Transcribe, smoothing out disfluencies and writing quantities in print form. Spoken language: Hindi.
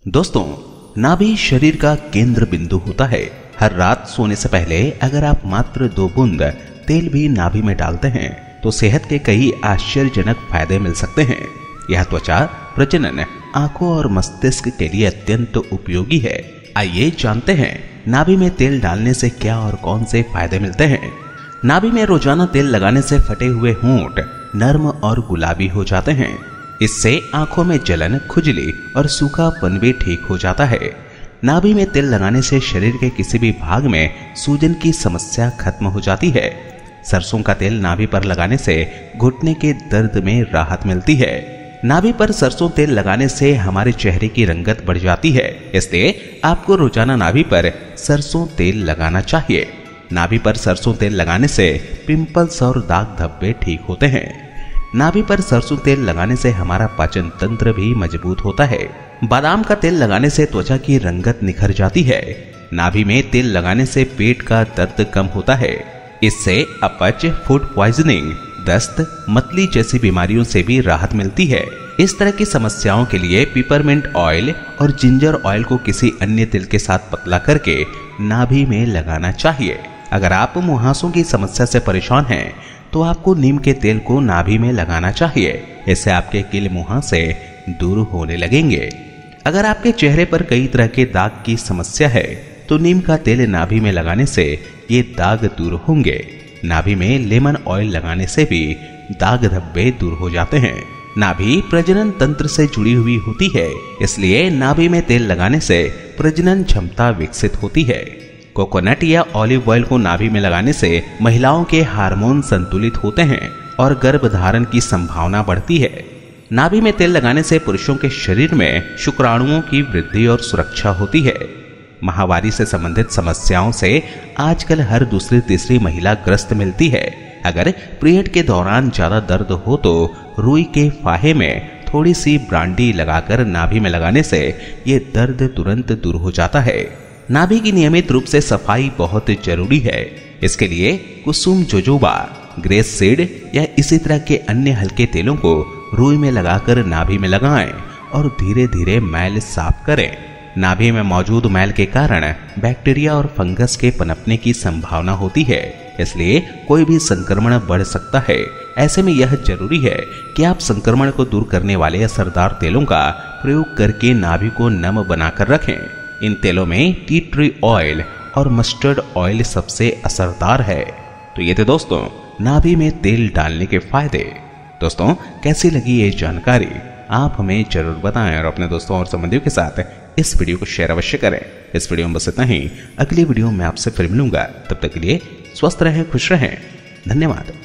दोस्तों, नाभि शरीर का केंद्र बिंदु होता है। हर रात सोने से पहले अगर आप मात्र 2 बूंद तेल भी नाभि में डालते हैं तो सेहत के कई आश्चर्यजनक फायदे मिल सकते हैं। यह त्वचा, प्रजनन, आंखों और मस्तिष्क के लिए अत्यंत उपयोगी है। आइए जानते हैं नाभि में तेल डालने से क्या और कौन से फायदे मिलते हैं। नाभि में रोजाना तेल लगाने से फटे हुए होंठ नर्म और गुलाबी हो जाते हैं। इससे आंखों में जलन, खुजली और सूखापन भी ठीक हो जाता है। नाभि में तेल लगाने से शरीर के किसी भी भाग में सूजन की समस्या खत्म हो जाती है। सरसों का तेल नाभि पर लगाने से घुटने के दर्द में राहत मिलती है। नाभि पर सरसों तेल लगाने से हमारे चेहरे की रंगत बढ़ जाती है, इसलिए आपको रोजाना नाभि पर सरसों तेल लगाना चाहिए। नाभि पर सरसों तेल लगाने से पिंपल्स और दाग धब्बे ठीक होते हैं। नाभि पर सरसों तेल लगाने से हमारा पाचन तंत्र भी मजबूत होता है। बादाम का तेल लगाने से त्वचा की रंगत निखर जाती है। नाभि में तेल लगाने से पेट का दर्द कम होता है। इससे अपच, फूड पॉइजनिंग, दस्त, मतली जैसी बीमारियों से भी राहत मिलती है। इस तरह की समस्याओं के लिए पिपरमिंट ऑयल और जिंजर ऑयल को किसी अन्य तेल के साथ पतला करके नाभि में लगाना चाहिए। अगर आप मुहासों की समस्या से परेशान हैं तो आपको नीम के तेल को नाभि में लगाना चाहिए। इससे आपके कील मुहासे दूर होने लगेंगे। अगर आपके चेहरे पर कई तरह के दाग की समस्या है तो नीम का तेल नाभि में लगाने से ये दाग दूर होंगे। नाभि में लेमन ऑयल लगाने से भी दाग धब्बे दूर हो जाते हैं। नाभि प्रजनन तंत्र से जुड़ी हुई होती है, इसलिए नाभि में तेल लगाने से प्रजनन क्षमता विकसित होती है। कोकोनट या ऑलिव ऑयल को नाभि में लगाने से महिलाओं के हार्मोन संतुलित होते हैं और गर्भधारण की संभावना बढ़ती है। नाभि में तेल लगाने से पुरुषों के शरीर में शुक्राणुओं की वृद्धि और सुरक्षा होती है। माहवारी से संबंधित समस्याओं से आजकल हर दूसरी तीसरी महिला ग्रस्त मिलती है। अगर पीरियड के दौरान ज्यादा दर्द हो तो रुई के फाहे में थोड़ी सी ब्रांडी लगाकर नाभि में लगाने से ये दर्द तुरंत दूर हो जाता है। नाभि की नियमित रूप से सफाई बहुत जरूरी है। इसके लिए कुसुम जोजोबा, ग्रेस सीड या इसी तरह के अन्य हल्के तेलों को रुई में लगाकर नाभि में लगाएं और धीरे धीरे मैल साफ करें। नाभि में मौजूद मैल के कारण बैक्टीरिया और फंगस के पनपने की संभावना होती है, इसलिए कोई भी संक्रमण बढ़ सकता है। ऐसे में यह जरूरी है कि आप संक्रमण को दूर करने वाले असरदार तेलों का प्रयोग करके नाभि को नम बनाकर रखें। इन तेलों में टी ट्री ऑयल और मस्टर्ड ऑयल सबसे असरदार है। तो ये थे दोस्तों नाभि में तेल डालने के फायदे। दोस्तों, कैसी लगी ये जानकारी आप हमें जरूर बताएं और अपने दोस्तों और संबंधियों के साथ इस वीडियो को शेयर अवश्य करें। इस वीडियो में बस इतना ही। अगली वीडियो में आपसे फिर मिलूंगा। तब तक के लिए स्वस्थ रहें, खुश रहें। धन्यवाद।